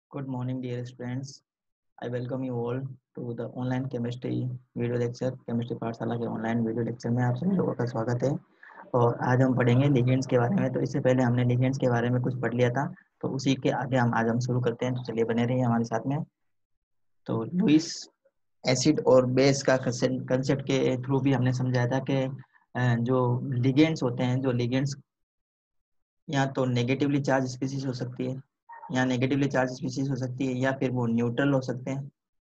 Good morning, dear friends. I welcome you all to the online chemistry video lecture chemistry पाठशाला के online video lecture में आप सभी लोगों का स्वागत है। और आज हम पढ़ेंगे लिगेंड्स के बारे में। तो इससे पहले हमने लिगेंड्स के बारे में कुछ पढ़ लिया था, तो उसी के आगे हम शुरू करते हैं। तो चलिए बने रहिए हमारे साथ में। तो लुइस एसिड और बेस का कंसेप्ट के थ्रू भी हमने समझाया था कि जो लिगेंड्स होते हैं, जो लिगेंड्स या तो नेगेटिवली चार्ज स्पीसीज हो सकती है, या नेगेटिवली चार्ज स्पीसीज हो सकती है, या फिर वो न्यूट्रल हो सकते हैं।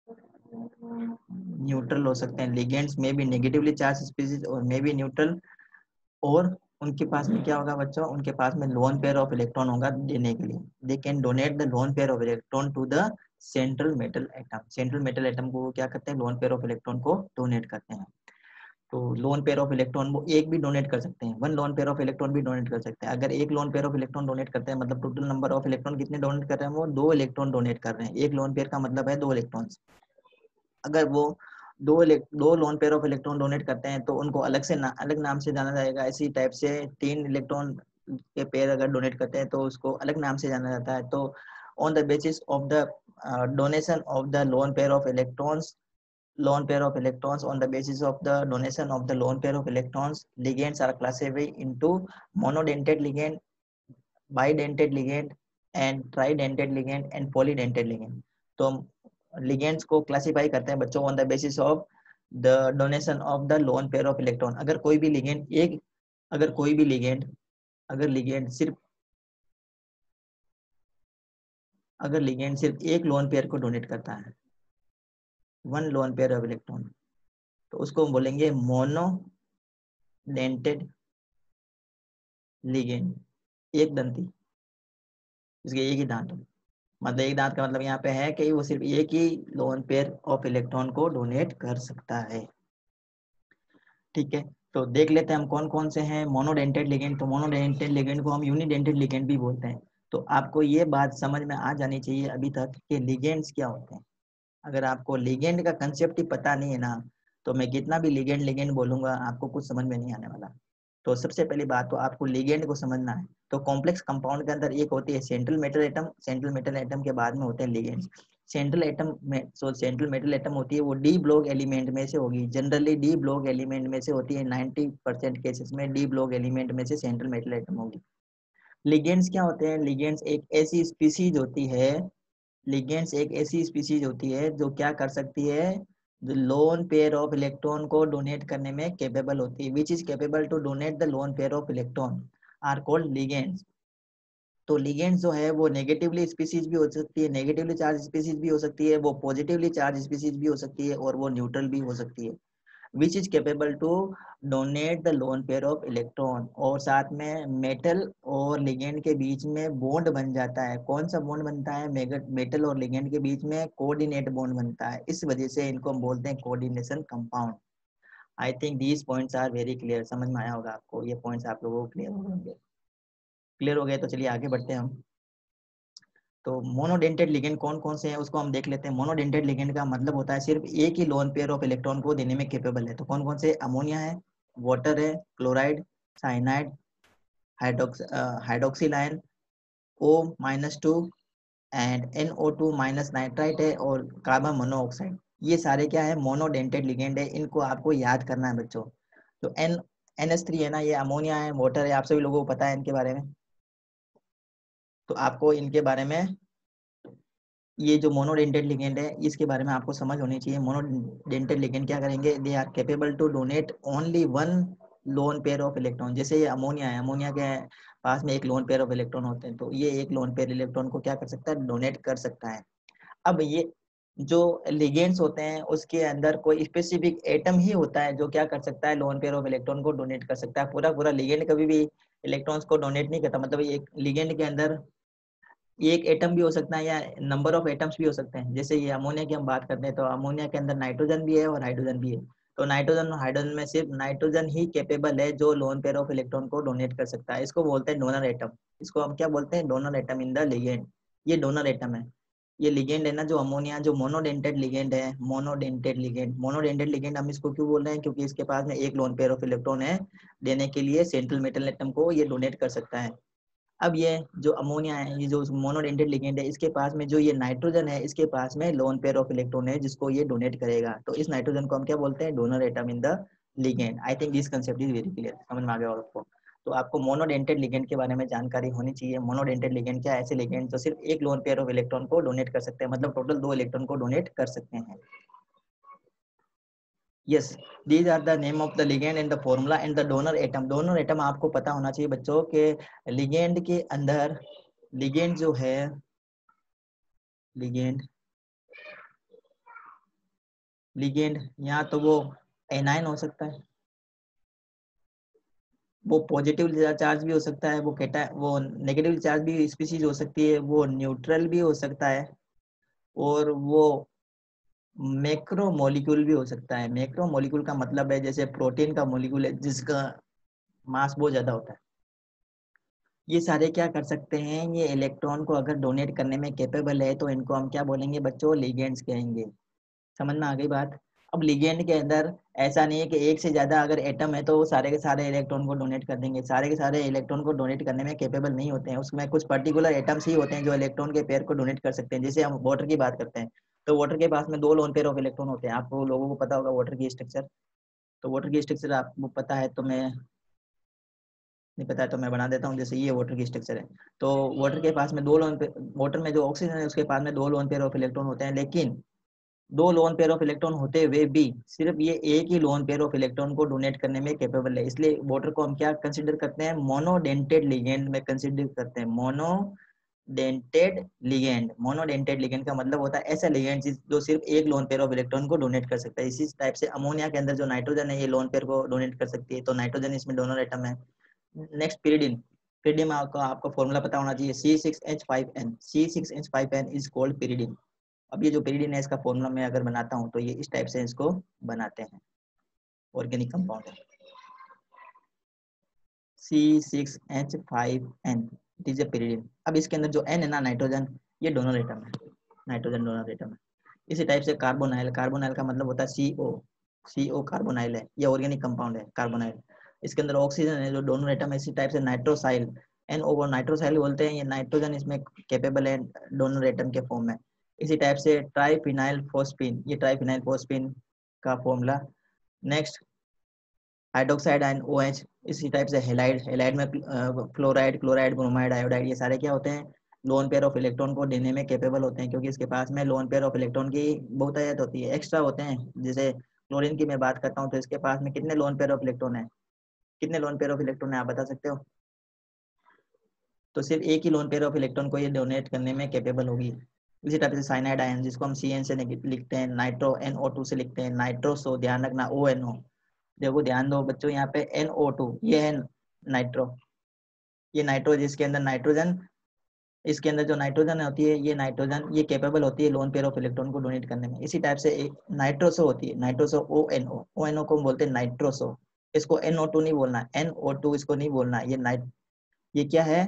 न्यूट्रल हो सकते हैं। लिगेंड्स में भी नेगेटिवली चार्ज स्पीसीज और मे बी न्यूट्रल। और उनके पास में क्या होगा बच्चों, उनके पास में लोन पेयर ऑफ इलेक्ट्रॉन होगा देने के लिए। They can donate the lone pair of electron to the central metal atom. Central metal atom को क्या करते हैं, लोन पेयर ऑफ इलेक्ट्रॉन को डोनेट करते हैं। तो लोन पेयर ऑफ इलेक्ट्रॉन वो एक भी डोनेट कर सकते हैं, one lone pair of electron भी डोनेट कर सकते हैं। अगर एक lone pair of electron donate करते हैं, मतलब टोटल नंबर ऑफ इलेक्ट्रॉन कितने डोनेट कर रहे हैं, वो 2 इलेक्ट्रॉन डोनेट कर रहे हैं। एक लोन पेयर का मतलब है 2 इलेक्ट्रॉन। अगर वो दो lone pair of electron donate करते हैं तो उनको अलग नाम से जाना जाएगा। इसी टाइप से 3 इलेक्ट्रॉन के पेयर अगर डोनेट करते हैं तो उसको अलग नाम से जाना जाता है। तो on the basis of the donation of the lone pair of electrons on the basis of the donation of the lone pair of electrons, ligands are classified into monodentate ligand, bidentate ligand and tridentate ligand and polydentate ligand. तो ligands को classify करते हैं बच्चों on the basis of the donation of the lone pair of electron. अगर कोई भी ligand अगर ligand सिर्फ अगर लिगेंड सिर्फ एक लोन पेयर को डोनेट करता है, one lone pair of electron, तो उसको हम बोलेंगे मोनोडेंटेड लिगेंड। एक दंती, इसके एक ही दांत। मतलब एक दांत का मतलब यहाँ पे है कि वो सिर्फ एक ही लोन पेयर ऑफ इलेक्ट्रॉन को डोनेट कर सकता है। ठीक है, तो देख लेते हैं हम कौन कौन से हैं मोनोडेंटेड लिगेंड। तो मोनोडेंटेड लिगेंड को हम यूनिडेंटेड लिगेंड भी बोलते हैं। तो आपको ये बात समझ में आ जानी चाहिए अभी तक कि लिगेंड्स क्या होते हैं। अगर आपको लिगेंड का कंसेप्ट ही पता नहीं है ना, तो मैं कितना भी लिगेंड लिगेंड बोलूंगा आपको कुछ समझ में नहीं आने वाला। तो सबसे पहली बात तो आपको लिगेंड को समझना है। तो कॉम्प्लेक्स कंपाउंड के अंदर एक होती है central metal atom. Central metal atom के बाद में होते हैं लिगेंड्स। सेंट्रल मेटल एटम होती है वो डी ब्लॉक एलिमेंट में से होगी। जनरली डी ब्लॉक एलिमेंट में से होती है। 90% केसेस में डी ब्लॉक एलिमेंट में से सेंट्रल मेटल एटम होगी। लिगेंड्स क्या होते हैं, लिगेंड्स एक ऐसी स्पीसीज होती है लिगेंड्स एक ऐसी स्पीसीज होती है जो क्या कर सकती है, जो लोन पेयर ऑफ इलेक्ट्रॉन को डोनेट करने में कैपेबल होती है। Which is capable to donate the lone pair of electron are called ligands. तो लिगेंड्स जो है वो नेगेटिवली स्पीसीज भी हो सकती है, नेगेटिवली चार्ज स्पीसीज भी हो सकती है, वो पॉजिटिवली चार्ज स्पीसीज भी हो सकती है, और वो न्यूट्रल भी हो सकती है। Which is capable to donate the lone pair of electron. और साथ में मेटल और लिगेंड के बीच में बॉन्ड बन जाता है। कौन सा बॉन्ड बनता है, मेटल और लिगेंड के बीच में कोऑर्डिनेट बॉन्ड बनता है। इस वजह से इनको हम बोलते हैं coordination compound. I think these points are very clear. समझ में आया होगा आपको, ये पॉइंट्स आप लोगों को क्लियर हो होंगे। क्लियर हो गए तो चलिए आगे बढ़ते हैं हम। तो मोनोडेंटेड लिगेंड कौन कौन से हैं उसको हम देख लेते हैं। मोनोडेंटेड लिगेंड का मतलब होता है सिर्फ एक ही लोन पेयर ऑफ इलेक्ट्रॉन को देने में कैपेबल है। तो कौन कौन से, अमोनिया है, वाटर है, chloride, cyanide, hydroxyl ion, O-2 and NO2 minus nitrite है, और कार्बन मोनोऑक्साइड। ये सारे क्या है, मोनोडेंटेड लिगेंड है। इनको आपको याद करना है बच्चों। तो NH3 है ना, ये अमोनिया है, वाटर है, आप सभी लोगों को पता है इनके बारे में। तो आपको इनके बारे में, ये जो मोनोडेंटेड लिगेंड है इसके बारे में आपको समझ होनी चाहिए। मोनोडेंटेड लिगेंड क्या करेंगे, they are capable to donate only one lone pair of electron. जैसे ये अमोनिया है, अमोनिया के पास में एक लोन पेयर ऑफ इलेक्ट्रॉन होते हैं, तो ये एक लोन पेयर इलेक्ट्रॉन को क्या कर सकता है, डोनेट कर सकता है। अब ये जो लिगेंड्स होते हैं उसके अंदर कोई स्पेसिफिक एटम ही होता है जो क्या कर सकता है, लोन पेयर ऑफ इलेक्ट्रॉन को डोनेट कर सकता है। पूरा पूरा लिगेंड कभी भी इलेक्ट्रॉन्स को डोनेट नहीं करता। मतलब एक लिगेंड के अंदर एक एटम भी हो सकता है या नंबर ऑफ एटम्स भी हो सकते हैं। जैसे ये अमोनिया की हम बात करते हैं, तो अमोनिया के अंदर नाइट्रोजन भी है और हाइड्रोजन भी है। तो नाइट्रोजन और हाइड्रोजन में सिर्फ नाइट्रोजन ही कैपेबल है जो लोन पेयर ऑफ इलेक्ट्रॉन को डोनेट कर सकता है। इसको बोलते हैं डोनर एटम। इसको हम क्या बोलते हैं, donor atom in the ligand. ये डोनर एटम है। ये लिगेंड है ना जो अमोनिया, जो मोनोडेंटेड लिगेंड है, मोनोडेंटेड लिगेंड हम इसको क्यों बोल रहे हैं, क्योंकि इसके पास में एक लोन पेयर ऑफ इलेक्ट्रॉन है। देने के लिए सेंट्रल मेटल एटम को ये डोनेट कर सकता है। अब ये जो अमोनिया है, ये जो मोनोडेंटेड लिगेंड है, इसके पास में जो ये नाइट्रोजन है, इसके पास में लोन पेयर ऑफ इलेक्ट्रॉन है जिसको ये डोनेट करेगा। तो इस नाइट्रोजन को हम क्या बोलते हैं? Donor atom in the ligand. I think this concept is very clear, समझ में आ गया आपको। तो आपको मोनोडेंटेड लिगेंड के बारे में जानकारी होनी चाहिए। मोनोडेंटेड लिगेंड क्या? ऐसे लिगेंड जो सिर्फ एक लोन पेयर ऑफ इलेक्ट्रॉन को डोनेट कर सकते हैं, मतलब टोटल 2 इलेक्ट्रॉन को डोनेट कर सकते हैं। Yes, these are the name of the ligand and the formula and the donor atom. Donor atom आपको पता होना चाहिए बच्चों के लिगेंड के अंदर, लिगेंड जो है, लिगेंड लिगेंड या तो वो एनायन हो सकता है, वो पॉजिटिव चार्ज भी हो सकता है, वो नेगेटिव चार्ज भी स्पीशीज हो सकती है, वो न्यूट्रल भी हो सकता है, और वो मैक्रो मॉलिक्यूल भी हो सकता है। मैक्रो मॉलिक्यूल का मतलब है जैसे प्रोटीन का मॉलिक्यूल है जिसका मास बहुत ज्यादा होता है। ये सारे क्या कर सकते हैं? ये इलेक्ट्रॉन को अगर डोनेट करने में कैपेबल है तो इनको हम क्या बोलेंगे बच्चों? लिगेंड्स कहेंगे। समझ में आ गई बात? अब लिगेंड के अंदर ऐसा नहीं है कि एक से ज्यादा अगर एटम है तो वो सारे के सारे इलेक्ट्रॉन को डोनेट कर देंगे। सारे के सारे इलेक्ट्रॉन को डोनेट करने में कैपेबल नहीं होते हैं। उसमें कुछ पर्टिकुलर एटम्स ही होते हैं जो इलेक्ट्रॉन के पेयर को डोनेट कर सकते हैं। जैसे हम वाटर की बात करते हैं तो वाटर के पास में 2 लोन पेयर ऑफ इलेक्ट्रॉन होते हैं। आप लोगों को पता होगा वाटर की स्ट्रक्चर। तो वाटर की स्ट्रक्चर आपको पता है तो मैं नहीं पता है तो मैं बना देता हूँ। जैसे ये वाटर की स्ट्रक्चर है, तो वाटर के पास में 2 लोन पे, वाटर में जो ऑक्सीजन है उसके पास में 2 लोन पेयर ऑफ इलेक्ट्रॉन होते हैं। लेकिन 2 लोन पेयर ऑफ इलेक्ट्रॉन होते हुए भी सिर्फ ये एक ही लोन पेयर ऑफ इलेक्ट्रॉन को डोनेट करने में कैपेबल है। इसलिए वाटर को हम क्या कंसिडर करते हैं? मोनोडेंटेड लिगेंड में कंसिडर करते हैं। मोनोडेंटेड लिगेंड का मतलब होता है ऐसा लिगेंड जो सिर्फ एक लोन पेयर ऑफ इलेक्ट्रॉन को डोनेट कर सकता है। इसी टाइप से अमोनिया के अंदर जो नाइट्रोजन है ये लोन पेयर को डोनेट कर सकती है, तो नाइट्रोजन इसमें डोनर एटम है। Next pyridine। pyridine में आपको फॉर्मूला पता होना चाहिए, C6H5N। C6H5N is called pyridine। अब ये जो pyridine है इसका फॉर्मूला मैं अगर बनाता हूँ तो ये इस टाइप से इसको बनाते हैं। ऑर्गेनिक कंपाउंड है C6H5N, it is a pyridine। अब इसके अंदर जो N है ना, नाइट्रोजन, ये डोनर एटम है, नाइट्रोजन डोनर एटम है। इसी टाइप से कार्बोनाइल, कार्बोनाइल का मतलब होता है CO। CO कार्बोनाइल है, ये ऑर्गेनिक कंपाउंड है कार्बोनाइल। इसके अंदर ऑक्सीजन है जो डोनर एटम है। इसी टाइप से नाइट्रोसाइल, NO नाइट्रोसाइल बोलते हैं, ये नाइट्रोजन इसमें कैपेबल है डोनर एटम के फॉर्म में। इसी टाइप से ट्राइफिनाइल फोस्फीन, ये ट्राइफिनाइल फोस्फीन का formula. Next hydroxide and OH। इसी टाइप से हेलाइड, हेलाइड में फ्लोराइड, क्लोराइड, ब्रोमाइड, आयोडाइड, ये सारे क्या होते हैं? लोन पेयर ऑफ इलेक्ट्रॉन को देने में कैपेबल होते हैं, क्योंकि इसके पास में लोन पेयर ऑफ इलेक्ट्रॉन की बहुतायत होती है, एक्स्ट्रा होते हैं। जैसे क्लोरीन की मैं बात करता हूँ तो इसके पास में कितने लोन पेयर ऑफ इलेक्ट्रॉन है? कितने लोन पेयर ऑफ इलेक्ट्रॉन है आप बता सकते हो? तो सिर्फ एक ही लोन पेयर ऑफ इलेक्ट्रॉन को ये डोनेट करने में कैपेबल होगी। इसी टाइप से साइनाइड आयन, जिसको हम CN से लिखते हैं, नाइट्रो NO2 से लिखते हैं, नाइट्रोसो, ध्यान रखना ONO। देखो ध्यान दो बच्चों, यहाँ पे NO2 ये है नाइट्रो, ये नाइट्रो जिसके अंदर नाइट्रोजन, इसके अंदर जो नाइट्रोजन होती है ये नाइट्रोजन ये कैपेबल होती है लोन पेयर ऑफ इलेक्ट्रॉन को डोनेट करने में। इसी टाइप से एक नाइट्रोसो होती है, नाइट्रोसो ONO को हम बोलते हैं नाइट्रोसो। इसको NO2 नहीं बोलना, NO2 इसको नहीं बोलना। ये क्या है?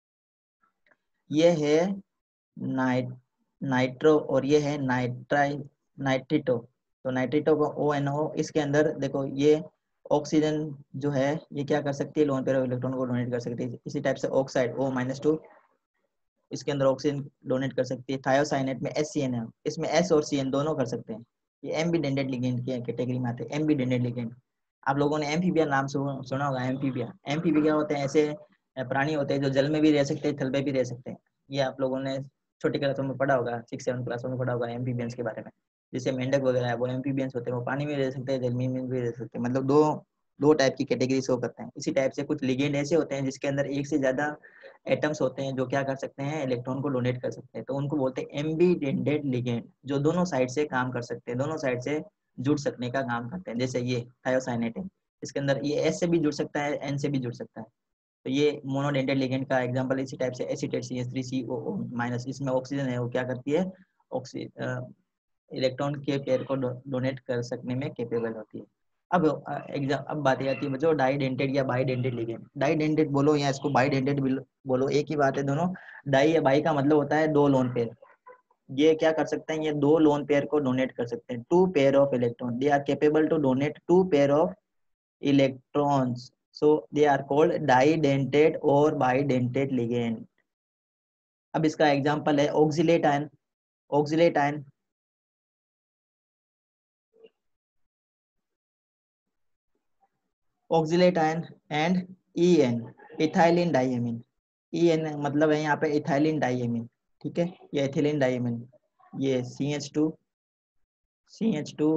ये है नाइट नाइट्रो, और ये है नाइट्रिटो। तो नाइट्रिटो को ONO, इसके अंदर देखो ये ऑक्सीजन जो है ये क्या कर सकती है? लोन पेयर ऑफ इलेक्ट्रॉन को डोनेट कर सकती है। इसी टाइप से ऑक्साइड O-2, इसके अंदर ऑक्सीजन डोनेट कर सकती है। थायोसाइनेट में HCN है, इसमें S और CN दोनों कर सकते हैं। ये एम्बीडेंटेड लिगेंड की कैटेगरी में आते हैं, एम्बीडेंटेड लिगेंड। आप लोगों ने एम्फीबिया नाम सुना होगा। एम्फीबिया, एम्फीबिया होते हैं ऐसे प्राणी होते हैं जो जल में भी रह सकते हैं, थल में भी रह सकते हैं। ये आप लोगों ने छोटी क्लासों में पढ़ा होगा, 6-7 क्लासों में पढ़ा होगा एम्फीबियंस के बारे में। जैसे मेंढक वगैरह है वो एम्फीबियंस होते हैं, वो पानी में रह सकते हैं, जमीन में भी रह सकते हैं। मतलब दो दो टाइप की कैटेगरी शो करते हैं। इसी टाइप से कुछ लिगेंड ऐसे होते हैं जिसके अंदर एक से ज्यादा एटम्स होते हैं जो क्या कर सकते हैं? इलेक्ट्रॉन को डोनेट कर सकते हैं। तो उनको बोलते हैं एम्बीडेंटेड लिगेंड, जो दोनों साइड से काम कर सकते हैं, दोनों साइड से जुड़ सकने का काम करते हैं। जैसे ये थायोसाइनेट है, इसके अंदर ये S से भी जुड़ सकता है, N से भी जुड़ सकता है। तो ये मोनोडेंटेड लिगेंड का एग्जांपल। इसी टाइप से एसीटेट CH3COO-, इसमें ऑक्सीजन है वो क्या करती है? ऑक्सी इलेक्ट्रॉन के पेयर को डोनेट कर सकने में कैपेबल होती है। अब अब बात आती है बच्चों डाइडेंटेड या बाइडेंटेड लिगेंड। डाइडेंटेड बोलो या इसको बाइडेंटेड बोलो, एक ही बात है दोनों। डाई या बाई का मतलब होता है 2 लोन पेयर। ये क्या कर सकते हैं? ये 2 लोन पेयर को डोनेट कर सकते हैं। 2 pair of electron, they are capable to donate 2 pair of electrons so they are called didentate और बाइडेंटेड लिगेंड। अब इसका एग्जांपल है oxalate ion. Oxalate ion oxalate ion and EN, ethylene diamine. EN मतलब है यहाँ पे इथाइलिन डाइएमिन, ठीक है, ये इथिलीन डाइएमिन, ये CH2 CH2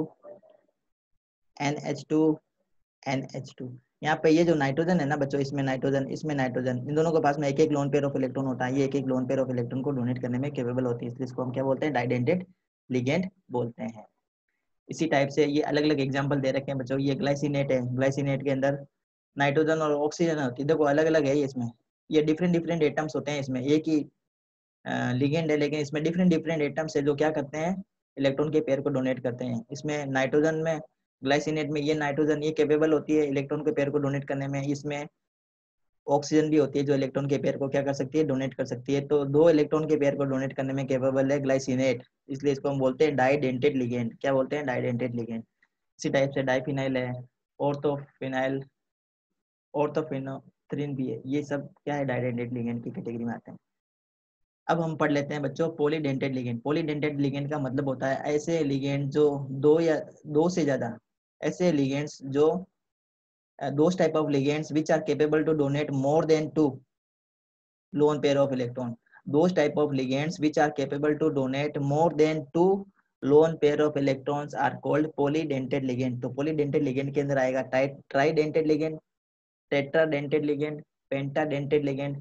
NH2 NH2। यहाँ पे ये जो नाइट्रोजन है ना बच्चों, इसमें नाइट्रोजन, इसमें नाइट्रोजन, इन दोनों के पास में एक एक लोन पेयर ऑफ इलेक्ट्रॉन होता है। ये एक एक लोन पेयर ऑफ इलेक्ट्रॉन को डोनेट करने में केपेबल होती है, इसलिए इसको हम क्या बोलते हैं, डाइडेंटेड लिगेंड बोलते हैं। इसी टाइप से ये अलग अलग एग्जांपल दे रखे हैं बच्चों। ये ग्लाइसिनेट है, ग्लाइसिनेट के अंदर नाइट्रोजन और ऑक्सीजन होती है, देखो अलग अलग है ये इसमें, ये डिफरेंट डिफरेंट एटम्स होते हैं इसमें, एक ही लिगेंड है लेकिन इसमें डिफरेंट डिफरेंट एटम्स है जो क्या करते हैं, इलेक्ट्रॉन के पेयर को डोनेट करते हैं। इसमें नाइट्रोजन में, ग्लाइसिनेट में, ये नाइट्रोजन ये कैपेबल होती है इलेक्ट्रॉन के पेयर को डोनेट करने में। इसमें ऑक्सीजन भी होती है जो इलेक्ट्रॉन के पेयर को क्या कर सकती है, डोनेट कर सकती है। तो दो इलेक्ट्रॉन के पेयर को डोनेट करने में कैपेबल है ग्लाइसिनेट, इसलिए इसको हम बोलते हैं डाइडेंटेड लिगेंड। क्या बोलते हैं, डाइडेंटेड लिगेंड। इसी टाइप से डाइफिनाइल है, ऑर्थोफिनाइल, ऑर्थोफिनोथ्रीन भी है, ये सब क्या है, डाइडेंटेड लिगेंड की कैटेगरी में आते हैं। अब हम पढ़ लेते हैं बच्चों पॉलीडेंटेड लिगेंड। पॉलीडेंटेड लिगेंड का मतलब होता है ऐसे लिगेंड जो दो या दो से ज्यादा, ऐसे लिगेंड्स जो those type of ligands which are capable to donate more than two lone pair of electron, those type of ligands which are capable to donate more than two lone pair of electrons are called polydentate ligand। तो polydentate ligand के अंदर आएगा tridentate ligand, tetradentate ligand, pentadentate ligand।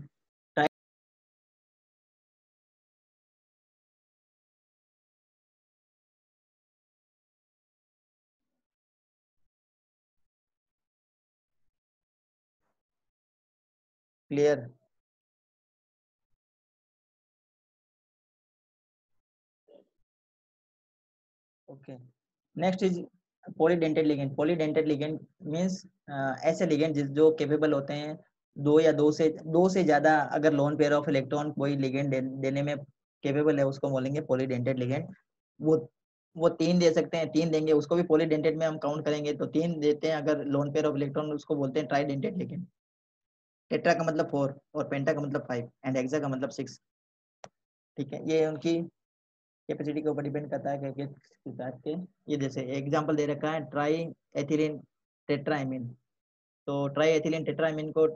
Clear, okay. Next is polydentate ligand. Polydentate ligand means ऐसे ligand जो capable होते हैं दो से ज्यादा, अगर लोन पेयर ऑफ इलेक्ट्रॉन कोई लिगेंड देने में केपेबल है उसको बोलेंगे पॉलीडेंटेड लिगेंड। वो वो तीन दे सकते हैं, तीन देंगे उसको भी पॉलीडेंटेड में हम काउंट करेंगे, तो तीन देते हैं अगर लोन पेयर ऑफ इलेक्ट्रॉन, उसको बोलते हैं ट्राइडेंटेड लिगेंड। टेट्रा का मतलब 4 और पेंटा का मतलब 5 एंड हेक्सा का मतलब 6, ठीक है। ये उनकी कैपेसिटी के ऊपर डिपेंड करता है कि किस हिसाब के। ये जैसे एग्जांपल दे रखा है ट्राई एथिलीन टेट्राइमिन, तो ट्राई एथिलीन टेट्राइमिन को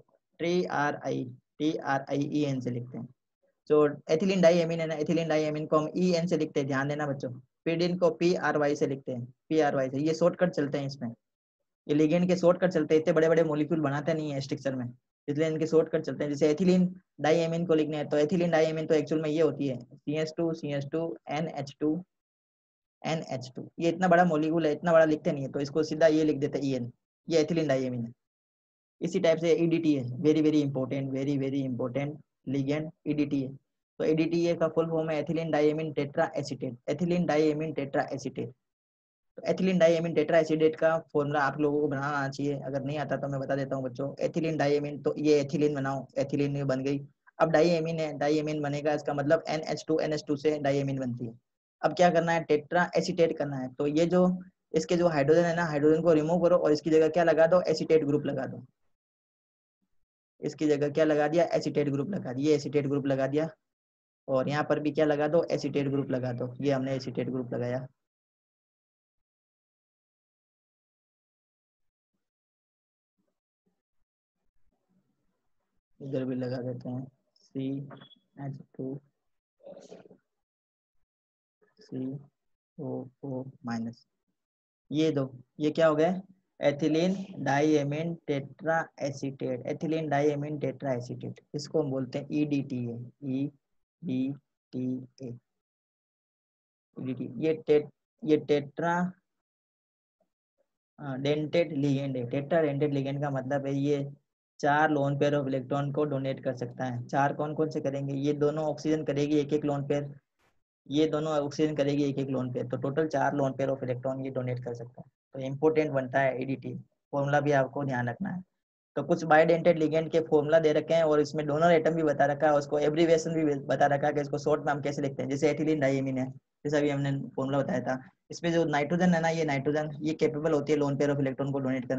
TRIEN से लिखते हैं। तो एथिलीन डाइएमिन है ना, एथिलीन डाइएमिन को हम EN से लिखते हैं, ध्यान देना बच्चों। पीडिन को PRY से लिखते हैं, PRY से। ये शॉर्टकट चलते हैं इसमें, ये लिगेंड के शॉर्टकट चलते हैं, इतने बड़े बड़े मॉलिक्यूल बनाते नहीं है स्ट्रक्चर में, इसलिए इनके शॉर्टकट चलते हैं। जैसे एथिलीन डाइएमिन को लिखने हैं तो एथिलीन डाइएमिन तो एक्चुअल में ये होती है CH2 NH2 NH2। ये इतना बड़ा मॉलिक्यूल है, इतना बड़ा लिखते नहीं है, तो इसको सीधा ये लिख देते हैं EN, ये एथिलीन डाइएमिन है। इसी टाइप से EDTA है, very very important, very very important ligand EDTA। तो EDTA का फुल फॉर्म है ethylene diamine tetra acetate, ethylene diamine tetra acetate. तो एथिलीन डाइएमिन टेट्रा एसीटेट का फॉर्मूला आप लोगों को बनाना आना चाहिए, अगर नहीं आता तो मैं बता देता हूँ बच्चों। एथिलीन डाइएमिन, तो ये एथिलीन बनाओ, एथिलीन ये बन गई। अब डाइएमिन है, डाइएमिन बनेगा, इसका मतलब NH2 से डाइएमिन बनती है। अब क्या करना है, टेट्रा एसीटेट करना है, तो ये जो इसके जो हाइड्रोजन है ना, हाइड्रोजन को रिमूव करो और इसकी जगह क्या लगा दो, एसीटेट ग्रुप लगा दो। इसकी जगह क्या लगा दिया, एसीटेट ग्रुप लगा दिया, एसीटेट ग्रुप लगा दिया। और यहाँ पर भी क्या लगा दो, एसीटेट ग्रुप लगा दो, ये हमने एसीटेट ग्रुप लगाया। इधर भी लगा देते हैं CH2 CO4-। ये दो, ये क्या हो गया, ethylene diamine tetra acetate, ethylene diamine tetra acetate, इसको हम बोलते हैं EDTA, EDTA, EDTA। ये टेट्रा डेंटेड लिगेंड है। टेट्रा डेंटेड लिगेंड का मतलब है ये चार लोन पेयर ऑफ इलेक्ट्रॉन को डोनेट कर सकता है। चार कौन कौन से करेंगे, ये दोनों ऑक्सीजन करेगी एक एक लोन पेयर, ये दोनों ऑक्सीजन करेगी एक एक लोन पेयर, तो टोटल चार लोन पेयर ऑफ इलेक्ट्रॉन ये डोनेट कर सकता है। तो इंपॉर्टेंट बनता है EDT, फॉर्मूला भी आपको ध्यान रखना है। तो कुछ बायोडेंटेड लिगेंड के फॉर्मूला दे रखे हैं और इसमें डोनर एटम भी बता रखा है, उसको एब्रीविएशन भी बता रखा है कि इसको शॉर्ट में हम कैसे लिखते हैं। जैसे एथिलीन डाइएमिन है, जैसा भी हमने फॉर्मूला बताया था। इसमें जो नाइट्रोजन है ना, ये नाइट्रोजन ये कैपेबल होती है लोन पेयर ऑफ इलेक्ट्रॉन को डोनेट करने में।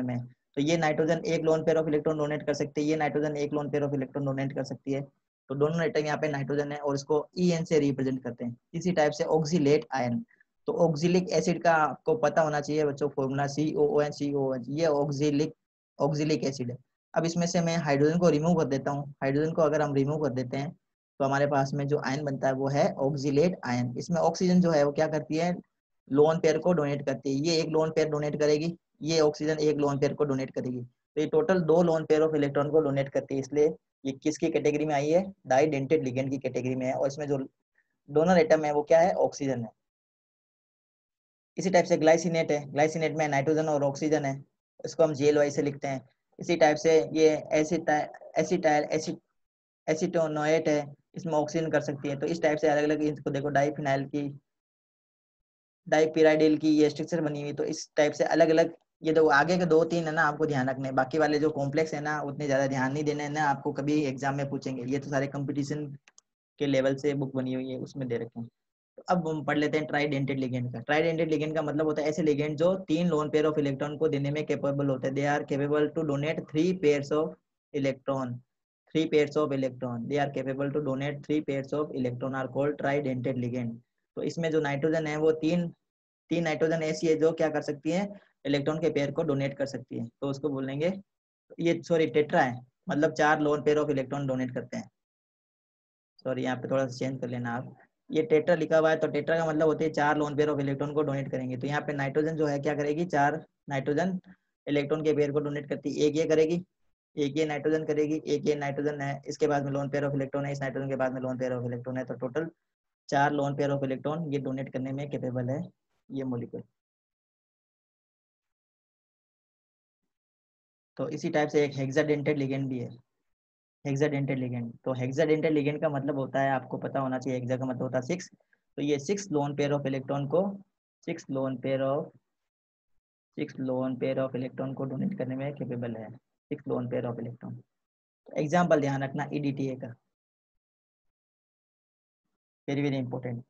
तो ये नाइट्रोजन एक lone pair of electron donate कर सकती है, ये नाइट्रोजन एक lone pair of electron donate कर सकती है। तो दोनों एटम यहाँ पे नाइट्रोजन है और इसको En से रिप्रेजेंट करते हैं। इसी टाइप से ऑक्सीलेट आयन, तो ऑक्सिलिक एसिड का आपको पता होना चाहिए बच्चों, फॉर्मूला COOH, ये ऑक्सिलिक एसिड है। अब इसमें से मैं हाइड्रोजन को रिमूव कर देता हूँ। हाइड्रोजन को अगर हम रिमूव कर देते हैं तो हमारे पास में जो आयन बनता है वो है ऑक्सिलेट आयन। इसमें ऑक्सीजन जो है वो क्या करती है, लोन पेयर को डोनेट करती है। ये एक लोन पेयर डोनेट करेगी, ये ऑक्सीजन एक लोन पेयर को डोनेट करेगी, तो ये टोटल दो लोन पेयर ऑफ इलेक्ट्रॉन को डोनेट करती है। इसलिए ये किसकी कैटेगरी में आई है, डाइडेंटेड लिगेंड की कैटेगरी में है। और इसमें जो डोनर एटम है वो क्या है, ऑक्सीजन है। इसी टाइप से ग्लाइसिनेट है, ग्लाइसिनेट में नाइट्रोजन और ऑक्सीजन है, इसको हम GLY से लिखते हैं। इसी टाइप से ये एसिटाइल एसीटोनोएट है, इसमें ऑक्सीजन कर सकती है। तो इस टाइप से अलग अलग इसको देखो, डाइफिनाइल की, डाइपिराइडिल की ये स्ट्रक्चर बनी हुई। तो इस टाइप से अलग अलग, ये दो आगे के दो तीन है ना आपको ध्यान रखने, बाकी वाले जो कॉम्प्लेक्स है ना उतने ज्यादा ध्यान नहीं देने हैं ना, आपको कभी एग्जाम में पूछेंगे। ये तो सारे कंपटीशन के लेवल से बुक बनी हुई है, उसमें दे रखे हैं। तो अब हम पढ़ लेते हैं ट्राइडेंटेड लिगेंड का। ट्राइडेंटेड लिगेंड का मतलब होता है ऐसे लिगेंड जो तीन लोन पेयर ऑफ इलेक्ट्रॉन को देने में कैपेबल होते हैं। They are capable to donate three pairs of electron, three pairs of electron, they are capable to donate three pairs of electron are called tridentate ligand. तो इसमें जो nitrogen है वो तीन तीन नाइट्रोजन ऐसी है जो क्या कर सकती है, इलेक्ट्रॉन के पेयर को डोनेट कर सकती है, तो उसको बोलेंगे, ये सॉरी टेट्रा है, मतलब चार lone pair of electron donate करते हैं। सॉरी यहाँ पे थोड़ा सा चेंज कर लेना आप, ये टेट्रा लिखा हुआ है तो टेट्रा का मतलब होते है चार लोन पेयर ऑफ इलेक्ट्रॉन को डोनेट करेंगे। तो यहाँ पे नाइट्रोजन जो है क्या करेगी, चार नाइट्रोजन इलेक्ट्रॉन के पेयर को डोनेट करती है। एक ये करेगी, एक ये नाइट्रोजन करेगी, एक ये नाइट्रोजन है, इसके बाद में लोन पेयर ऑफ इलेक्ट्रॉन है, इस नाइट्रोजन के बाद में लोन पेयर ऑफ इलेक्ट्रॉन है। तो टोटल चार लोन पेयर ऑफ इलेक्ट्रॉन ये डोनेट करने में कैपेबल है ये मॉलिक्यूल। तो इसी टाइप से एक हेक्साडेंटेड लिगेंड भी है, हेक्साडेंटेड लिगेंड। तो हेक्साडेंटेड लिगेंड का मतलब होता है, आपको पता होना चाहिए, हेक्सा का मतलब होता है सिक्स। तो ये six lone pair of electron को, six lone pair of six lone pair of electron को डोनेट करने में कैपेबल है, six lone pair of electron. Example ध्यान रखना EDTA का, वेरी वेरी इंपॉर्टेंट।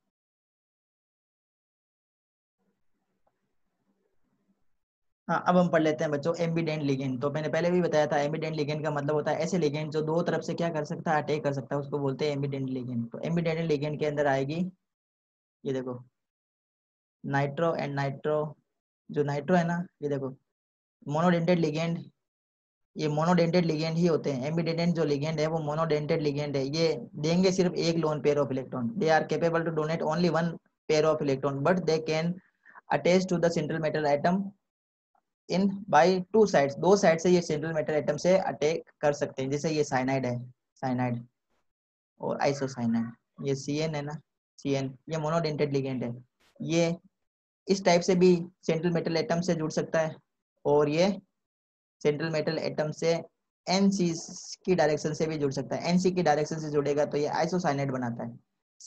हाँ अब हम पढ़ लेते हैं बच्चों एम्बीडेंट लिगेंड। तो मैंने पहले भी बताया था, एम्बीडेंट लिगेंड का मतलब होता है ऐसे लिगेंड जो दो तरफ से क्या कर सकता है, अटैक कर सकता है, उसको बोलते हैं एम्बीडेंट लिगेंड। तो एम्बीडेंट लिगेंड के अंदर आएगी, ये देखो नाइट्रो एंड नाइट्रो, जो नाइट्रो है ना, ये देखो मोनोडेंटेड लिगेंड, ये मोनोडेंटेड लिगेंड ही होते हैं। एम्बीडेंट जो लिगेंड है वो मोनोडेंटेड लिगेंड है, ये देंगे सिर्फ एक lone pair of electron. They are capable to donate only one pair of electron but they can attach to the central metal atom in by two sides, दो साइड से ये सेंट्रल मेटल एटम से attack कर सकते हैं। जैसे ये cyanide है, साइनाइड और आइसोसाइनाइड, ये CN है ना, CN ये मोनोडेंटेड लिगेंड है। ये इस टाइप से भी सेंट्रल मेटल एटम से जुड़ सकता है, और ये सेंट्रल मेटल एटम से NC की डायरेक्शन से भी जुड़ सकता है। NC की डायरेक्शन से जुड़ेगा तो ये आइसोसाइनाइड बनाता है,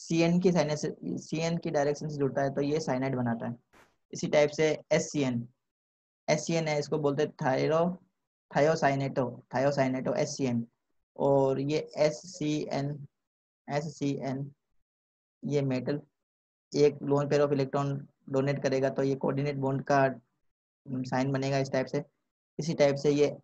CN की डायरेक्शन से जुड़ता है तो ये साइनाइड बनाता है। इसी टाइप से SCN है, इसको बोलते हैं थायोसाइनेटो, SCN। और ये एस सी एन ये मेटल एक lone pair of electron donate करेगा तो ये कोऑर्डिनेट बॉन्ड का साइन बनेगा इस टाइप से। इसी टाइप से ये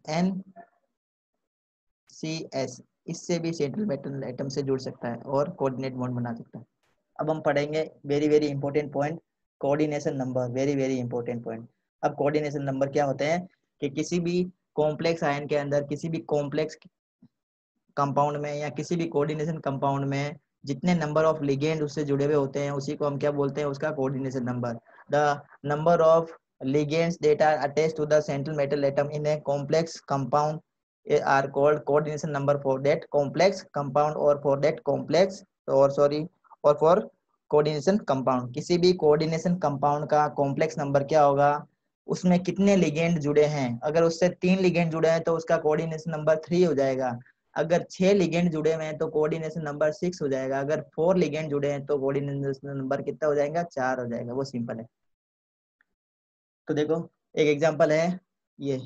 NCS, इससे भी सेंट्रल मेटल एटम से जुड़ सकता है और कोऑर्डिनेट बॉन्ड बना सकता है। अब हम पढ़ेंगे very very important point, coordination number, very very important point. अब कोऑर्डिनेशन नंबर क्या होते हैं कि किसी भी कॉम्प्लेक्स आयन के अंदर, किसी भी कॉम्प्लेक्स कंपाउंड में या किसी भी कोऑर्डिनेशन कंपाउंड में जितने नंबर ऑफ लिगेंड उससे जुड़े हुए होते हैं उसी को हम क्या बोलते हैं, उसका coordination number. The number of ligands that are attached to the central metal atom in a complex compound are called coordination number for that complex compound or for that complex or sorry or for coordination compound। किसी भी coordination compound का complex number क्या होगा, उसमें कितने ligand जुड़े हैं। अगर उससे तीन लिगेंड जुड़े हैं तो उसका कोऑर्डिनेशन नंबर 3 हो जाएगा। अगर 6 लिगेंड जुड़े हुए हैं तो कोऑर्डिनेशन नंबर 6 हो जाएगा। अगर 4 लिगेंड जुड़े हैं तो कोऑर्डिनेशन नंबर कितना हो जाएगा, 4 हो जाएगा। वो सिंपल है। तो देखो एक एग्जांपल है ये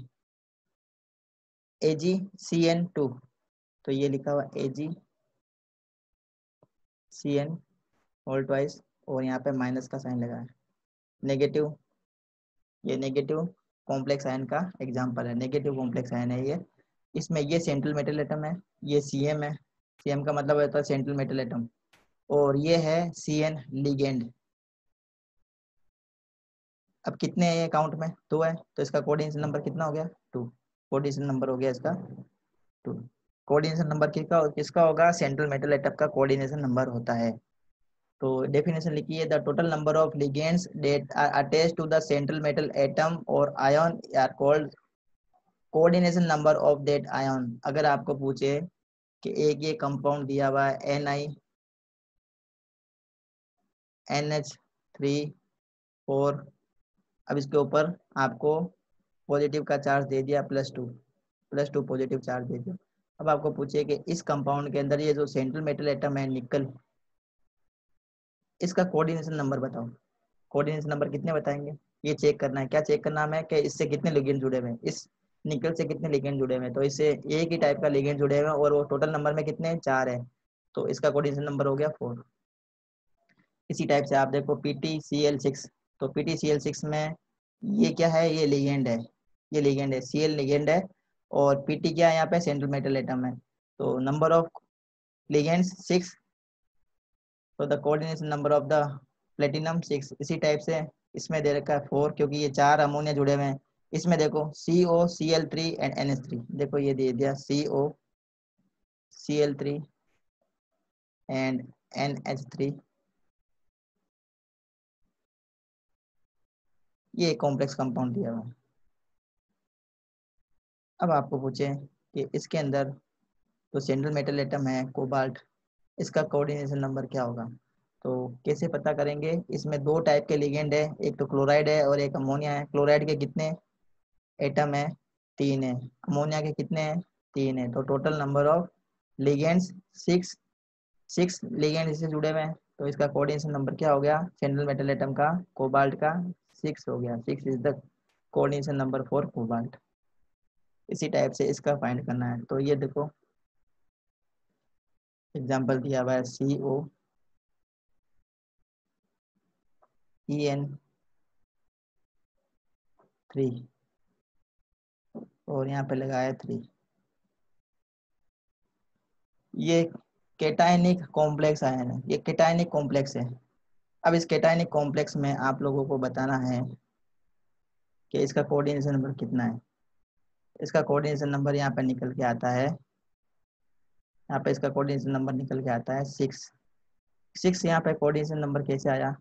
AgCN2, तो ये लिखा हुआ AgCN होल ट्वाइस और यहाँ पे माइनस का साइन लगा है, नेगेटिव, ये नेगेटिव कॉम्प्लेक्स आयन का एग्जांपल है, नेगेटिव कॉम्प्लेक्स आयन है ये। इसमें ये सेंट्रल मेटल एटम है, ये सीएम है, सीएम का मतलब होता है सेंट्रल मेटल एटम, और ये है सीएन लिगेंड। अब कितने हैं ये काउंट में, 2 है, तो इसका कोऑर्डिनेशन नंबर कितना हो गया, 2। कोऑर्डिनेशन नंबर हो गया इसका 2। कोऑर्डिनेशन नंबर किसका किसका होगा, सेंट्रल मेटल एटम का कोऑर्डिनेशन नंबर होता है। तो डेफिनेशन लिखिए, the total number of ligands that are attached to the central metal atom और ion are called coordination number of that ion. अगर आपको पूछे कि एक ये कंपाउंड दिया हुआ है NiNH3 4, अब इसके ऊपर आपको पॉजिटिव का चार्ज दे दिया +2 पॉजिटिव चार्ज दे दिया। अब आपको पूछिए कि इस कंपाउंड के अंदर ये जो सेंट्रल मेटल एटम है निकल, इसका कोऑर्डिनेशन नंबर बताओ। कोऑर्डिनेशन नंबर कितने बताएंगे, ये चेक करना है। क्या चेक करना है कि इससे कितने लिगेंड जुड़े हुए हैं, इस निकल से कितने लिगेंड जुड़े हुए हैं। तो इससे एक ही टाइप का लिगेंड जुड़े हुए हैं और वो टोटल नंबर में कितने 4 है, तो इसका कोऑर्डिनेशन नंबर हो गया 4। इसी टाइप से आप देखो PtCl6, तो PtCl6 में ये क्या है, ये लिगेंड है, ये लिगेंड है, Cl लिगेंड है और Pt क्या है, यहाँ पे सेंट्रल मेटल एटम है। तो नंबर ऑफ लिगेंड्स 6, तो the coordination number of the platinum 6। इसी टाइप से इसमें दे रखा है 4, क्योंकि ये 4 अमोनिया जुड़े हुए हैं। इसमें देखो COCl3 एंड NH3, देखो ये दे दिया COCl3 एंड NH3, ये कॉम्प्लेक्स कंपाउंड दिया हुआ है। अब आपको पूछे कि इसके अंदर तो सेंट्रल मेटल एटम है कोबाल्ट, इसका कोऑर्डिनेशन नंबर क्या होगा। तो कैसे पता करेंगे, इसमें 2 टाइप के लिगेंड है, एक तो क्लोराइड है और एक अमोनिया है। क्लोराइड के कितने एटम है, 3 है। अमोनिया के कितने हैं, 3 है। तो total number of ligands 6 ligand इससे जुड़े हुए हैं। तो इसका कोऑर्डिनेशन नंबर क्या हो गया, सेंट्रल मेटल एटम का कोबाल्ट का 6 हो गया। 6 is the coordination number for cobalt. इसी टाइप से इसका फाइंड करना है। तो ये देखो एग्जांपल दिया हुआ है COEN3 और यहाँ पे लगाया 3। ये केटायनिक कॉम्प्लेक्स आयन है, ये केटायनिक कॉम्प्लेक्स है। अब इस केटायनिक कॉम्प्लेक्स में आप लोगों को बताना है कि इसका कोऑर्डिनेशन नंबर कितना है। इसका कोऑर्डिनेशन नंबर यहाँ पे निकल के आता है, यहाँ पे इसका कोऑर्डिनेशन नंबर निकल के आता है 6। यहाँ पे कोऑर्डिनेशन नंबर कैसे आया,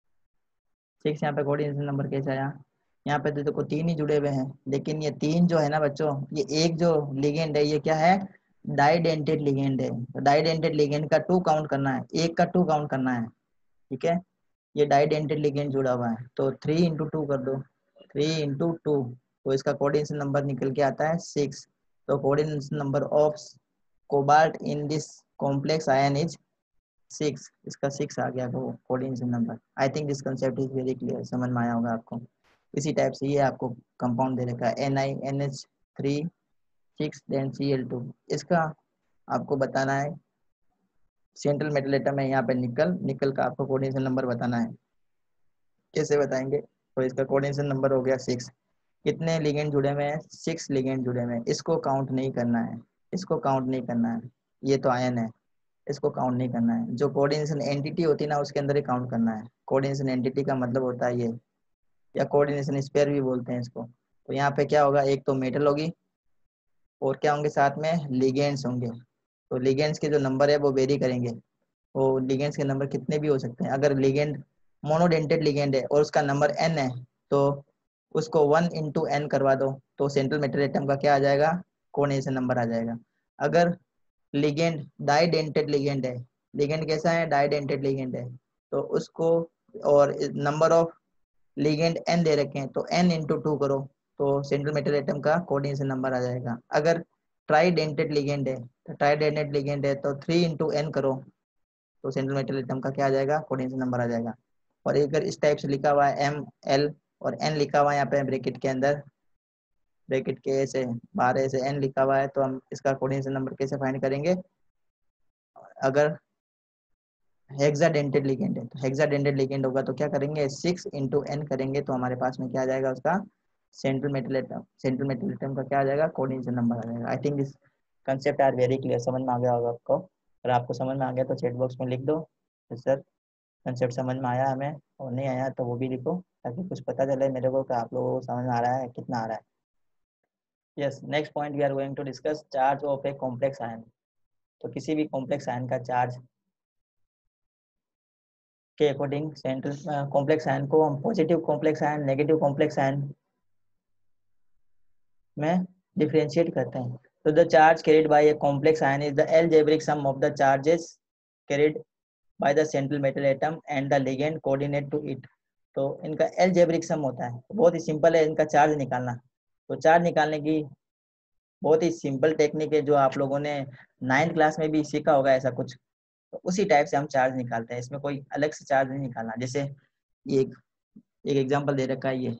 6 यहाँ पे कोऑर्डिनेशन नंबर कैसे आया, यहाँ पे तो देखो 3 ही जुड़े हुए हैं, लेकिन ये 3 जो है ना बच्चों, ये एक जो लिगेंड है ये क्या है, डाइडेंटेड लिगेंड है। तो डाइडेंटेड लिगेंड का 2 काउंट करना है, एक का 2 काउंट करना है, ठीक है। ये डाइडेंटेड लिगेंड जुड़ा हुआ है, तो 3 इंटू 2 कर दो, 3 इंटू 2, तो इसका कोऑर्डिनेशन नंबर निकल के आता है 6। तो coordination number of cobalt in this complex ion is 6, इसका 6 आ गया coordination number. I think this concept is very clear, समझ में आया होगा आपको। इसी टाइप से ये आपको कंपाउंड दे रखा है NiNH3 6 देन Cl2, इसका आपको बताना है सेंट्रल मेटल एटम है यहाँ पे निकल, निकल का आपको कोऑर्डिनेशन नंबर बताना है। कैसे बताएंगे, तो इसका कोऑर्डिनेशन नंबर हो गया 6। कितने लिगेंड जुड़े हुए हैं, 6 लिगेंड जुड़े हुए हैं। इसको काउंट नहीं करना है, इसको काउंट नहीं करना है, ये तो आयन है, इसको काउंट नहीं करना है। जो कोऑर्डिनेशन एंटिटी होती है ना उसके अंदर ही काउंट करना है। कोऑर्डिनेशन एंटिटी का मतलब होता है ये, या कोऑर्डिनेशन स्पेयर भी बोलते हैं इसको। तो यहाँ पे क्या होगा, एक तो मेटल होगी और क्या होंगे साथ में, लिगेंड्स होंगे। तो लिगेंड्स के जो नंबर है वो वेरी करेंगे, वो लिगेंड्स के नंबर कितने भी हो सकते हैं। अगर लिगेंड मोनोडेंटेड लिगेंड है और उसका नंबर n है, तो उसको 1 इंटू एन करवा दो, तो सेंट्रल मेटल एटम का क्या आ जाएगा, कोऑर्डिनेशन नंबर आ जाएगा। अगर लिगेंड डाइडेंटेड लिगेंड है, लिगेंड कैसा है, डाइडेंटेड लिगेंड है, तो उसको, और नंबर ऑफ लिगेंड n दे रखे हैं, तो n इंटू 2 करो, तो सेंट्रल मेटल एटम का कोऑर्डिनेशन नंबर आ जाएगा। अगर ट्राइडेंटेड लिगेंड है, तो ट्राइडेंटेड लिगेंड है तो 3 इंटू एन करो, तो सेंट्रल मेटल एटम का क्या आ जाएगा, कोऑर्डिनेशन नंबर आ जाएगा। और अगर इस टाइप से लिखा हुआ है ML और n लिखा हुआ है यहाँ पे ब्रैकेट के अंदर, ब्रैकेट के से बाहर से n लिखा हुआ है, तो हम इसका कोऑर्डिनेशन नंबर कैसे फाइंड करेंगे। अगर हेक्साडेंटेड लिगेंड है, तो हेक्साडेंटेड लिगेंड होगा तो क्या करेंगे, 6 इंटू एन करेंगे, तो हमारे पास में क्या आ जाएगा उसका सेंट्रल मेटल एटम का क्या आ जाएगा, कोऑर्डिनेशन नंबर आ जाएगा। I think this concept are very clear, समझ में आ गया होगा आपको। अगर आपको समझ में आ गया तो चैट बॉक्स में लिख दो सर कंसेप्ट समझ में आया हमें, और नहीं आया तो वो भी लिखो, ताकि कुछ पता चले मेरे को कि आप लोगों को समझ में आ रहा है कितना आ रहा है। Yes, next point we are going to discuss charge of a complex ion. तो किसी भी कॉम्प्लेक्स आयन का चार्ज के अकॉर्डिंग सेंट्रल कॉम्प्लेक्स आयन को हम positive complex ion, negative complex ion में डिफरेंशिएट करते हैं। तो the charge carried by a complex ion is the algebraic sum of the charges carried by the central metal atom and the ligand coordinate to it. तो इनका algebraic सम होता है, बहुत ही सिंपल है इनका चार्ज निकालना। तो चार्ज निकालने की बहुत ही सिंपल टेक्निक है, जो आप लोगों ने 9th क्लास में भी सीखा होगा ऐसा कुछ। तो उसी टाइप से हम चार्ज निकालते हैं, इसमें कोई अलग से चार्ज नहीं निकालना। जैसे ये एक एग्जांपल दे रखा है, ये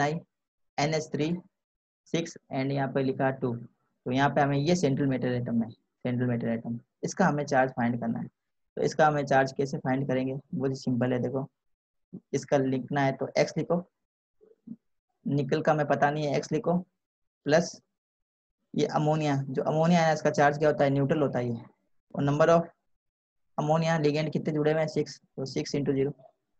NiNH3 6 एंड यहाँ पे लिखा 2। तो यहाँ पे हमें ये सेंट्रल मेटल एटम है, सेंट्रल मेटल एटम, इसका हमें चार्ज फाइंड करना है। तो इसका हमें चार्ज कैसे फाइंड करेंगे, बहुत ही सिंपल है। देखो, इसका लिखना है तो एक्स लिखो, निकल का हमें पता नहीं है, एक्स लिखो, प्लस ये अमोनिया, जो अमोनिया है इसका चार्ज क्या होता है, न्यूट्रल होता है ये। और नंबर ऑफ अमोनिया लिगेंड कितने जुड़े हुए हैं, 6। तो 6 × 0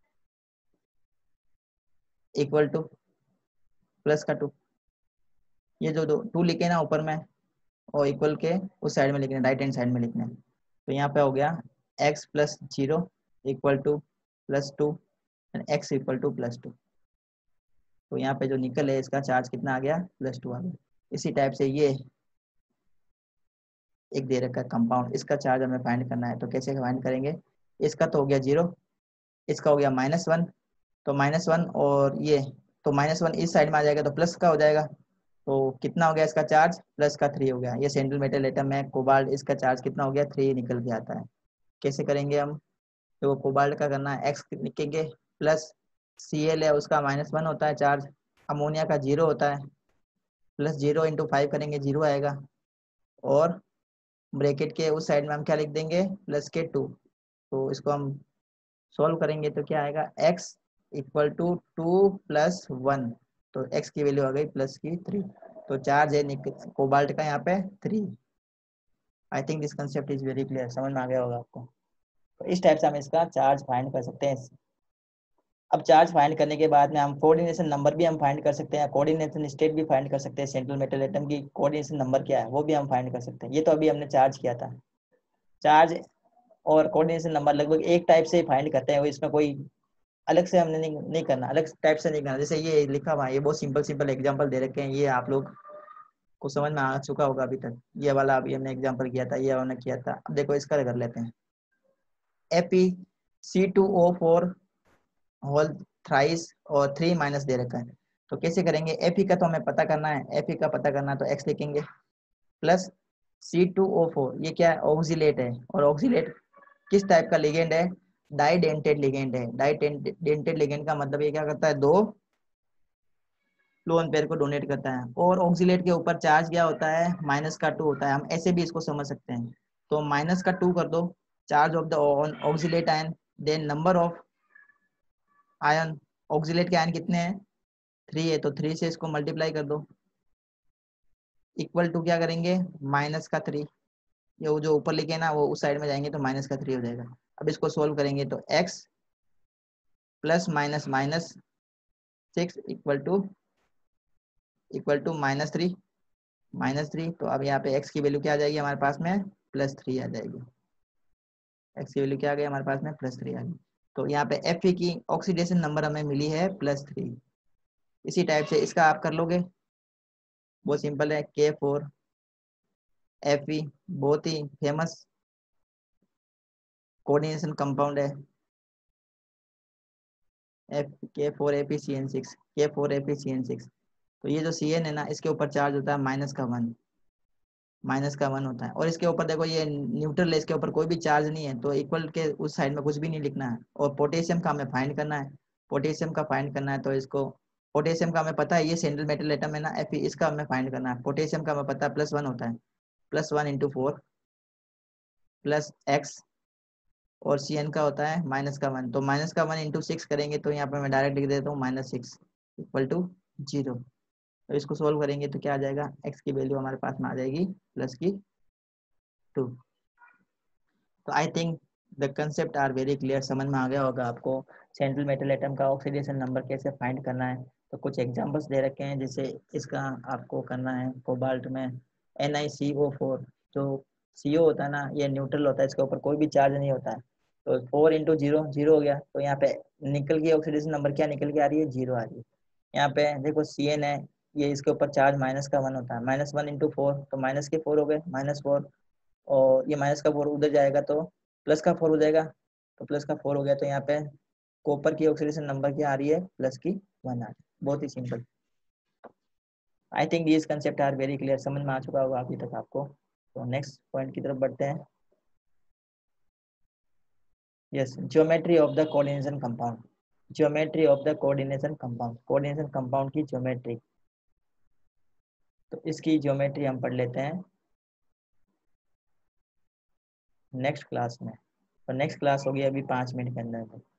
इक्वल टू प्लस का 2। ये जो 2 लिखे ना ऊपर में, और इक्वल के उस साइड में लिखना है, राइट हैंड साइड में लिखना है। तो यहाँ पे हो गया x + 0 equal to +2 and x equal to +2। तो यहाँ पे जो निकल है इसका चार्ज कितना आ गया, +2 आ गया। इसी टाइप से ये एक दे रखा है कंपाउंड, इसका चार्ज हमें फाइंड करना है। तो कैसे फाइंड करेंगे, इसका तो हो गया 0, इसका हो गया -1। तो -1 और ये, तो -1 इस साइड में आ जाएगा तो प्लस का हो जाएगा। तो कितना हो गया इसका चार्ज, प्लस का 3 हो गया। ये सेंट्रल मेटल एटम है कोबाल्ट, इसका चार्ज कितना हो गया, 3 निकल के आता है। कैसे करेंगे हम, तो कोबाल्ट का करना है, एक्स लिखेंगे, प्लस Cl है उसका -1 होता है चार्ज, अमोनिया का 0 होता है, प्लस 0 × 5 करेंगे 0 आएगा, और ब्रैकेट के उस साइड में हम क्या लिख देंगे, +2। तो इसको हम सॉल्व करेंगे तो क्या आएगा, x इक्वल टू 2 + 1। तो x की वैल्यू आ गई +3। तो चार्ज है कोबाल्ट का यहाँ पे 3। I think this concept is very clear, समझ में आ गया होगा आपको। तो इस टाइप से हम इसका चार्ज फाइंड कर सकते हैं। अब चार्ज फाइंड करने के बाद में हम कोऑर्डिनेशन नंबर भी हम फाइंड कर सकते हैं, कोऑर्डिनेशन स्टेट भी फाइंड कर सकते हैं। सेंट्रल मेटल एटम की कोऑर्डिनेशन नंबर क्या है वो भी हम फाइंड कर सकते हैं। ये तो अभी हमने चार्ज किया था। चार्ज और कोऑर्डिनेशन नंबर लगभग एक टाइप से फाइंड करते हैं, इसमें कोई अलग से हमने नहीं करना, अलग टाइप से नहीं करना। जैसे ये लिखा हुआ है, ये बहुत सिंपल सिंपल एग्जांपल दे रखे हैं, ये आप लोग को समझ में आ चुका होगा अभी तक। ये वाला अभी हमने एग्जांपल किया था, ये हमने किया था। अब देखो इसका कर लेते हैं, FeC2O4 होल थ्राइस और 3 माइनस दे रखा है। तो कैसे करेंगे, Fe का तो हमें पता करना है, Fe का पता करना है तो x लिखेंगे, प्लस C2O4, ये क्या है, ऑक्सीलेट है। और ऑक्सीलेट किस टाइप का लिगेंड है, डाइडेंटेड लिगेंड है। डाइडेंटेड लिगेंड का मतलब ये क्या करता है, 2 लोन पेयर को डोनेट करता है। और ऑक्सीलेट के ऊपर चार्ज क्या होता है, -2 होता है। हम ऐसे भी इसको समझ सकते हैं। तो -2 कर दो, charge of the oxalate ion, then number of ion, oxalate के आयन कितने हैं, 3 है, तो 3 से इसको मल्टीप्लाई कर दो, इक्वल टू क्या करेंगे, -3। ये वो जो ऊपर लिखे ना वो उस साइड में जाएंगे तो -3 हो जाएगा। अब इसको सोल्व करेंगे तो x + -6 इक्वल टू -3। तो अब यहाँ पे x की वैल्यू क्या आ जाएगी हमारे पास में, +3 आ जाएगी। x की वैल्यू क्या आ गई हमारे पास में, +3 आ गई। तो यहाँ पे Fe की ऑक्सीडेशन नंबर हमें मिली है +3। इसी टाइप से इसका आप कर लोगे, बहुत सिंपल है, K4Fe, बहुत ही फेमस कोऑर्डिनेशन कंपाउंड है, K4FeCN6, K4FeCN6। तो ये जो Cn है ना, इसके ऊपर चार्ज होता है -1, -1 होता है। और इसके ऊपर देखो ये न्यूट्रल है, इसके ऊपर कोई भी चार्ज नहीं है, तो इक्वल के उस साइड में कुछ भी नहीं लिखना है। और पोटेशियम का हमें फाइंड करना है, पोटेशियम का फाइंड करना है। तो इसको पोटेशियम का हमें पता है, ये सेंट्रल मेटल एटम है ना Fe, इसका हमें फाइंड करना है। पोटेशियम का हमें पता है +1 होता है, +1 × 4 + x, और Cn का होता है -1। तो -1 × 6 करेंगे तो यहाँ पे मैं डायरेक्ट लिख देता हूँ -6 इक्वल टू 0। तो इसको सॉल्व करेंगे तो क्या आ जाएगा, x की वैल्यू हमारे पास में आ जाएगी प्लस की 2। तो I think the concept are very clear, समझ में आ गया होगा आपको सेंट्रल मेटल एटम का ऑक्सीडेशन नंबर कैसे फाइंड करना है। तो कुछ एग्जांपल्स दे रखे हैं, जैसे इसका आपको करना है कोबाल्ट में NiCO4, जो CO होता है ना, ये न्यूट्रल होता है, इसके ऊपर कोई भी चार्ज नहीं होता है। तो 4 इंटू जीरो जीरो हो गया, तो यहाँ पे निकल की ऑक्सीडेशन नंबर क्या निकल के आ रही है, 0 आ रही है। यहाँ पे देखो CN है, ये इसके ऊपर चार्ज माइनस का 1 होता है, -1 इंटू 4, तो माइनस के 4 हो गए, -4, और ये माइनस का 4 उधर जाएगा तो प्लस का 4 हो जाएगा, तो प्लस का 4 हो गया, तो यहाँ पे कॉपर की ऑक्सीडेशन नंबर क्या आ रही है, प्लस की 1 आ रही है। बहुत ही simple. I think this concept are very clear, समझ में आ चुका होगा अभी तक आपको। तो नेक्स्ट पॉइंट की तरफ बढ़ते हैं। Yes, geometry of the coordination compound. Geometry of the coordination compound, coordination compound की ज्योमेट्री। तो इसकी ज्योमेट्री हम पढ़ लेते हैं नेक्स्ट क्लास में। तो नेक्स्ट क्लास होगी अभी 5 मिनट के अंदर।